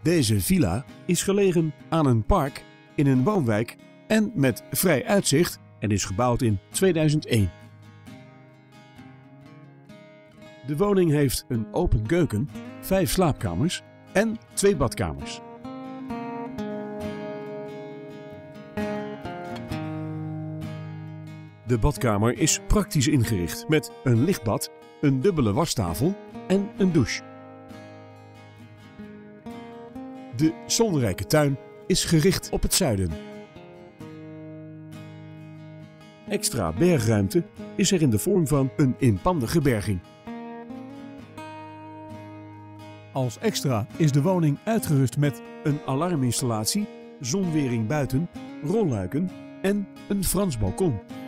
Deze villa is gelegen aan een park in een woonwijk en met vrij uitzicht en is gebouwd in 2001. De woning heeft een open keuken, 5 slaapkamers en 2 badkamers. De badkamer is praktisch ingericht met een lichtbad, een dubbele wastafel en een douche. De zonrijke tuin is gericht op het zuiden. Extra bergruimte is er in de vorm van een inpandige berging. Als extra is de woning uitgerust met een alarminstallatie, zonwering buiten, rolluiken en een Frans balkon.